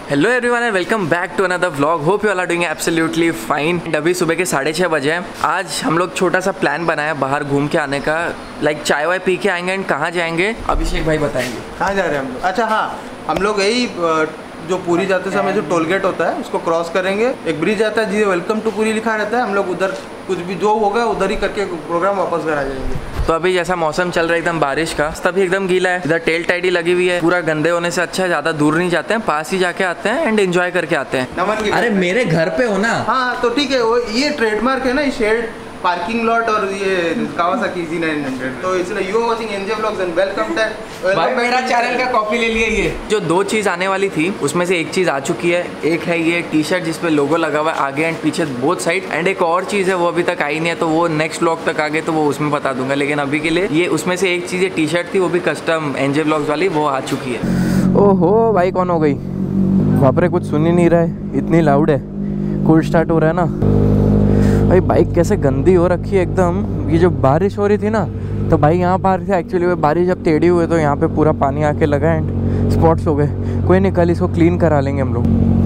Hello everyone and welcome back to another vlog. Hope you all are doing absolutely fine. अभी सुबह के 6:30 बजे हैं। आज हम लोग छोटा सा प्लान बनाया बाहर घूम के आने का, लाइक चाय वाय पी के आएंगे। एंड कहाँ जाएंगे अभिषेक भाई बताएंगे। कहाँ जा रहे हैं हम लोग? अच्छा हाँ, हम लोग यही जो पूरी जाते समय जो टोल गेट होता है उसको क्रॉस करेंगे। एक ब्रिज आता है जिसे वेलकम टू पूरी लिखा रहता है। हम लोग उधर कुछ भी जो होगा उधर ही करके प्रोग्राम वापस घर आ जाएंगे। तो अभी जैसा मौसम चल रहा है एकदम बारिश का, तभी एकदम गीला है। इधर टेल टाइडी लगी हुई है। पूरा गंदे होने से अच्छा है ज़्यादा दूर नहीं जाते हैं, पास ही जाके आते हैं एंड एंजॉय करके आते हैं। नमन की अरे मेरे घर पे हो ना। हाँ तो ठीक है, वो ये ट्रेडमार्क है ना, शेयर्ड पार्किंग लॉट और ये कावासाकी Z900। तो इसलिए you are watching NJ vlogs and welcome भाई मेरा चैनल का कॉपी ले लिए। ये जो दो चीज़ आने वाली थी उसमें से एक चीज़ आ चुकी है। एक है ये टी शर्ट जिसपे लोगो लगा हुआ है आगे एंड पीछे बोथ साइड। एंड एक और चीज़ है वो अभी तक आई नहीं है, तो वो नेक्स्ट व्लॉग तक आगे तो वो उसमें बता दूंगा। लेकिन अभी के लिए ये उसमें से एक चीज़ टी शर्ट थी, वो भी कस्टम एनजे व्लॉग्स वाली, वो आ चुकी है। ओहो भाई कौन हो गई बाप रे, कुछ सुन ही नहीं रहा है, इतनी लाउड है। कूल स्टार्ट हो रहा है ना भाई। बाइक कैसे गंदी हो रखी है एकदम। ये जो बारिश हो रही थी ना, तो भाई यहाँ पर थे एक्चुअली वो बारिश जब टेढ़ी हुई तो यहाँ पे पूरा पानी आके लगा एंड स्पॉट्स हो गए। कोई नहीं, कल इसको क्लीन करा लेंगे हम लोग।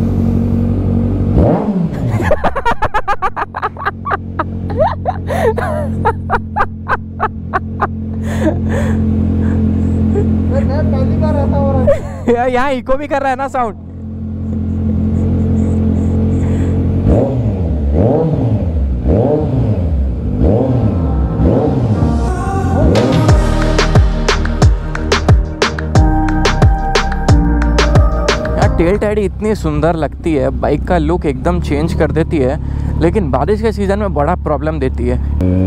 पहली बार ऐसा हो रहा है। यहाँ इको भी कर रहा है ना साउंड। टेल टाइडी इतनी सुंदर लगती है, बाइक का लुक एकदम चेंज कर देती है, लेकिन बारिश के सीज़न में बड़ा प्रॉब्लम देती है।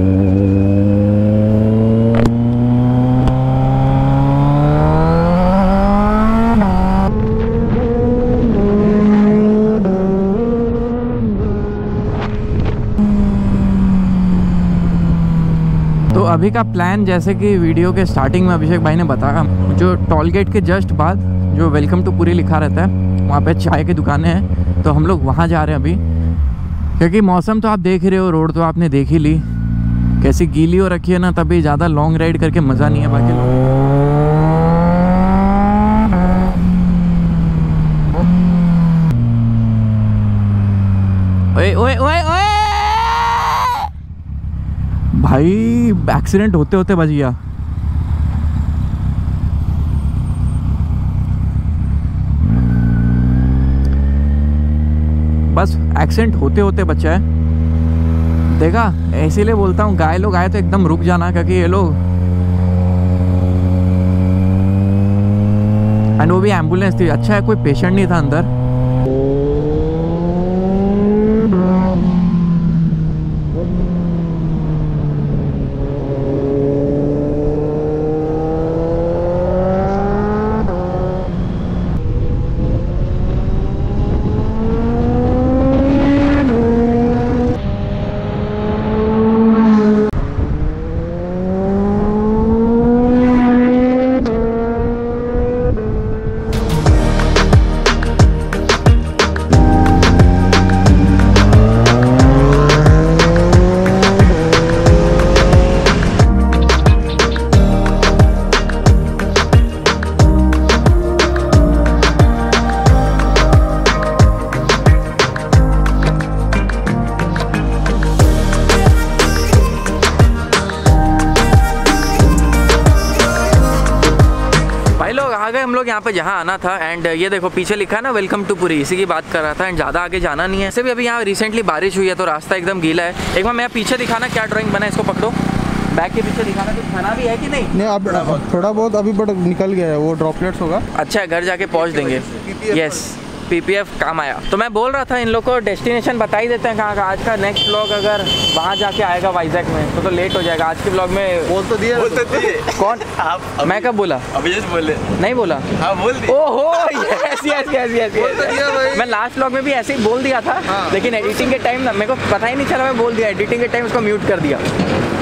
तो अभी का प्लान, जैसे कि वीडियो के स्टार्टिंग में अभिषेक भाई ने बताया, जो टोल गेट के जस्ट बाद जो वेलकम टू पूरी लिखा रहता है वहाँ पे चाय की दुकानें हैं, तो हम लोग वहाँ जा रहे हैं अभी। क्योंकि मौसम तो आप देख ही रहे हो, रोड तो आपने देख ही ली कैसी गीली हो रखी है ना, तभी ज़्यादा लॉन्ग राइड करके मज़ा नहीं है। बाकी ओए ओए ओए ओए भाई, एक्सीडेंट होते होते बच गया। बस एक्सीडेंट होते होते बचा है। देखा, इसीलिए बोलता हूँ गाय लोग आए तो एकदम रुक जाना, क्योंकि ये लोग एंड वो भी एम्बुलेंस थी। अच्छा है कोई पेशेंट नहीं था अंदर। आ गए हम लोग यहाँ पे जहाँ आना था। एंड ये देखो पीछे लिखा है ना वेलकम टू पूरी, इसी की बात कर रहा था। एंड ज़्यादा आगे जाना नहीं है। ऐसे भी अभी यहाँ रिसेंटली बारिश हुई है तो रास्ता एकदम गीला है। एक बार मैं पीछे दिखाना क्या ड्राइंग बना है, इसको पकड़ो। बैग के पीछे दिखाना कुछ खाना भी है कि नहीं? नहीं, अब थोड़ा बहुत अभी बट निकल गया है, वो ड्रॉपलेट्स होगा। अच्छा है, घर जाके पहुँच देंगे। यस, PPF काम आया। तो मैं बोल रहा था इन लोग को डेस्टिनेशन बता ही देते हैं कहाँ का। आज का नेक्स्ट व्लॉग अगर वहाँ जाके आएगा वाइजैक में तो लेट हो जाएगा। आज के व्लॉग में बोल तो दिया। कौन? आप? मैं कब बोला? अभी जस्ट बोले। नहीं बोला? हाँ बोल दिया। ओहो यस यस यस यस। मैं लास्ट व्लॉग में भी ऐसे ही बोल दिया था। हाँ। लेकिन एडिटिंग के टाइम ना मेरे को पता ही नहीं चला, मैं बोल दिया। एडिटिंग के टाइम उसको म्यूट कर दिया।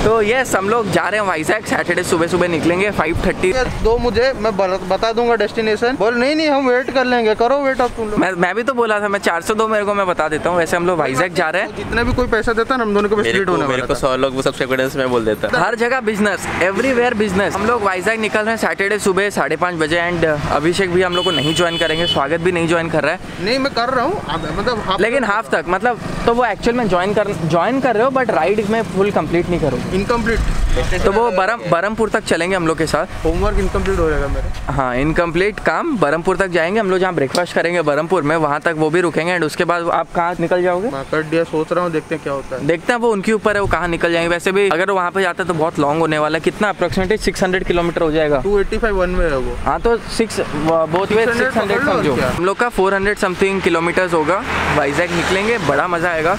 तो यस हम लोग जा रहे हैं वाइजैक। सैटरडे सुबह सुबह निकलेंगे 5:30। दो मुझे मैं बता दूंगा डेस्टिनेशन। बोल नहीं हम वेट कर लेंगे, करो वेट अब तुम लोग। मैं भी तो बोला था, मैं 402 मेरे को मैं बता देता हूँ। वैसे हम लोग वाइजैक जा रहे हैं। जितना भी कोई पैसा देता है हम दोनों को स्प्लिट होने वाला है। मेरे को 100 लोग सब्सक्राइब करने से मैं बोल देता। हर जगह बिजनेस, एवरीवेयर बिजनेस। हम लोग वाइजैक निकल रहे हैं सैटरडे सुबह 5:30 बजे। एंड अभिषेक भी हम लोग को नहीं ज्वाइन करेंगे, स्वागत भी नहीं ज्वाइन कर रहा है। नहीं मैं कर रहा हूँ मतलब लेकिन हाफ तक मतलब, तो वो एक्चुअल में ज्वाइन कर रहे हो बट राइड में फुल कंप्लीट नहीं करोगे। इनकम्प्लीट। तो वो बरमपुर तक चलेंगे हम लोग के साथ। होमवर्क इनकम्प्लीट हो जाएगा मेरा। हाँ इनकम्प्लीट काम। बरमपुर तक जाएंगे हम लोग, जहाँ ब्रेकफास्ट करेंगे बरमपुर में, वहाँ तक वो भी रुकेंगे। एंड उसके बाद आप कहाँ निकल जाओगे? मार्केट सोच रहा हूँ, देखते हैं क्या होता है। देखते हैं, वो उनके ऊपर है वो कहाँ निकल जाएंगे। वैसे भी अगर वहाँ पे जाते हैं तो बहुत लॉन्ग होने वाला है। कितना अप्रोक्सीमेटली 600 किलोमीटर हो जाएगा। 285 वन में है वो। हाँ तो 600 समझो। हम लोग का 400 समथिंग किलोमीटर्स होगा। वाइजैक निकलेंगे, बड़ा मजा आएगा।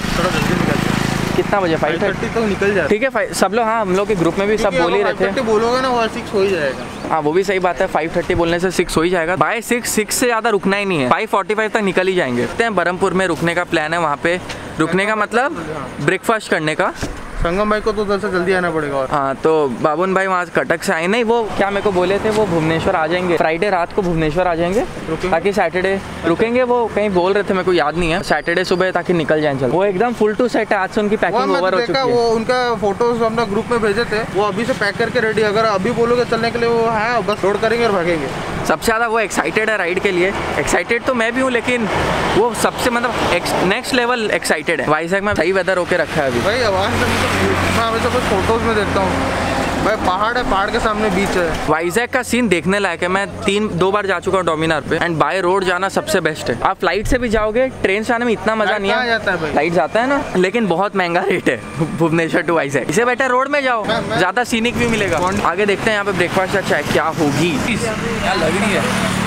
कितना बजे? 5:30 तक निकल जाए। ठीक है सब लोग। हाँ हम लोग के ग्रुप में भी सब बोल ही रहे थे। बोलोगे ना वो 6 हो ही जाएगा। हाँ वो भी सही बात है, 5:30 बोलने से 6 हो ही जाएगा। बाय 6 से ज़्यादा रुकना ही नहीं है। 5:45 तक निकल ही जाएंगे। बरमपुर में रुकने का प्लान है। वहाँ पे रुकने का मतलब ब्रेकफास्ट करने का। संगम भाई को तो उधर से जल्दी आना पड़ेगा। हाँ तो बाबुन भाई वहाँ कटक से आए नहीं, वो क्या मेरे को बोले थे वो भुवनेश्वर आ जाएंगे। फ्राइडे रात को भुवनेश्वर आ जाएंगे ताकि सैटरडे रुकेंगे। वो कहीं बोल रहे थे, मेरे को याद नहीं है। सैटरडे सुबह ताकि निकल जाए। चल वो एकदम फुल टू सेट है। आज से उनकी पैकिंग ओवर हो चुकी है। वो उनका फोटोज अपना ग्रुप में भेजे थे, वो अभी से पैक करके रेडी। अगर अभी बोलोगे चलने के लिए वो है, बस लोड करेंगे और भागेंगे। सबसे ज़्यादा वो एक्साइटेड है राइड के लिए। एक्साइटेड तो मैं भी हूँ, लेकिन वो सबसे मतलब नेक्स्ट लेवल एक्साइटेड है। वाइजैक में सही वेदर होके रखा है अभी। भाई आवाज़ मैं हमेशा कुछ फोटोज में देखता हूँ भाई, पहाड़ है, पहाड़ के सामने बीच है। वाइजैक का सीन देखने लायक है। मैं 2 बार जा चुका हूँ डोमिनार पे। एंड बाय रोड जाना सबसे बेस्ट है। आप फ्लाइट से भी जाओगे, ट्रेन से आने में इतना मजा नहीं आता है। फ्लाइट जाता है ना, लेकिन बहुत महंगा रेट है भुवनेश्वर टू वाइजैक। इसे बेटर रोड में जाओ, ज्यादा सीनिक भी मिलेगा। आगे देखते हैं यहाँ पे ब्रेकफास्ट अच्छा है क्या होगी। क्या लग रही है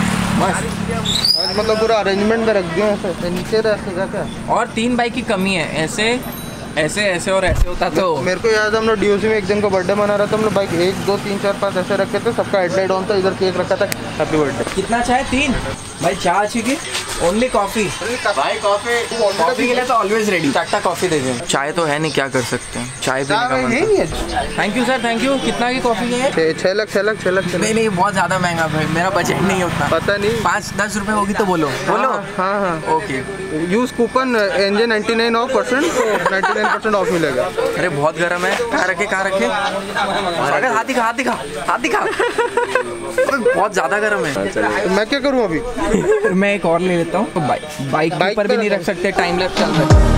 मतलब पूरा अरेंजमेंट में रख दिया है नीचे क्या। और 3 बाइक की कमी है। ऐसे ऐसे ऐसे और ऐसे होता तो। मेरे को याद है हम लोग डीओसी में एक दिन का बर्थडे मना रहा था। हम लोग बाइक 1 2 3 4 5 ऐसे रखे थे। सबका हेडलाइट ऑन था, इधर केक रखा था, हैप्पी बर्थडे। कितना चाय? 3 भाई। चाय अच्छी की ओनली कॉफी भाई। कॉफी के लिए तो ऑलवेज रेडी। 4 कॉफी दे दें। चाय तो है नहीं, क्या कर सकते हैं। चाय पीने का मन है। Thank you sir, thank you. कितना की कॉफी है? 6 लाख। नहीं बहुत ज्यादा महंगा भाई, मेरा बजट नहीं होता। पता नहीं 5-10 रुपए होगी तो बोलो। हाँ okay. Use coupon NJ 99% 99% off मिलेगा। अरे बहुत गर्म है। कहाँ रखे? अगर हाथ दिखा बहुत ज्यादा गर्म है। मैं क्या करूँ अभी? मैं एक और ले लेता हूँ। बाइक पर भी नहीं रख सकते, टाइम लैप्स चल रहा है।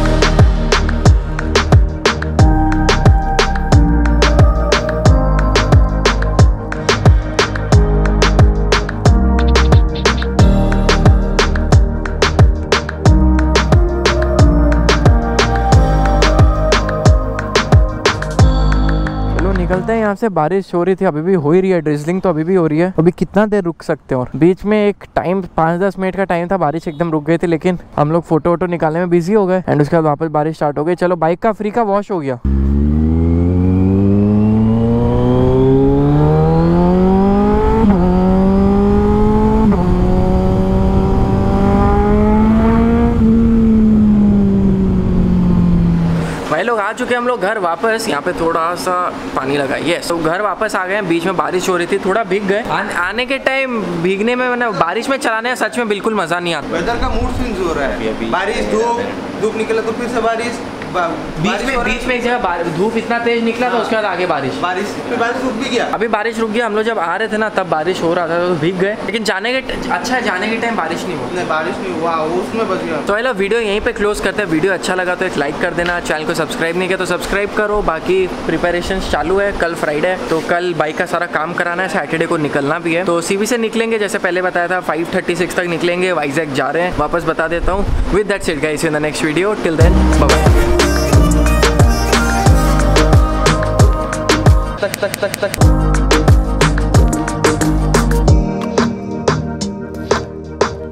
निकलते हैं यहाँ से। बारिश हो रही थी, अभी भी हो ही रही है। ड्रिजलिंग तो अभी भी हो रही है। अभी कितना देर रुक सकते हैं? और बीच में एक टाइम 5-10 मिनट का टाइम था, बारिश एकदम रुक गई थी। लेकिन हम लोग फोटो वोटो निकालने में बिजी हो गए। एंड उसके बाद वापस बारिश स्टार्ट हो गई। चलो बाइक का फ्री का वॉश हो गया। आ चुके हम लोग घर वापस। यहाँ पे थोड़ा सा पानी लगा। यस तो घर वापस आ गए हैं। बीच में बारिश हो रही थी, थोड़ा भीग गए। आने के टाइम भीगने में मैंने बारिश में चलाने सच में बिल्कुल मजा नहीं आता। वेदर का मूड स्विंग्स हो रहा है। बारिश धूप निकला तो फिर से बारिश। बीच में एक जगह धूप इतना तेज निकला था, उसके बाद आगे बारिश रुक भी गया। अभी बारिश रुक गया। हम लोग जब आ रहे थे ना तब बारिश हो रहा था तो भीग गए। लेकिन जाने के टाइम बारिश नहीं हुआ। उसमें बच गया। तो हेलो वीडियो यहीं पे क्लोज करते हैं। वीडियो अच्छा लगा तो एक लाइक कर देना। चैनल को सब्सक्राइब नहीं किया तो सब्सक्राइब करो। बाकी प्रिपरेशन चालू है। कल फ्राइडे है तो कल बाइक का सारा काम कराना है। सैटरडे को निकलना भी है। तो सीवी से निकलेंगे, जैसे पहले बताया था 5:36 तक निकलेंगे। वाइजैक जा रहे हैं। वापस बता देता हूँ। With that's it guys, in the next video. Till then bye bye. तक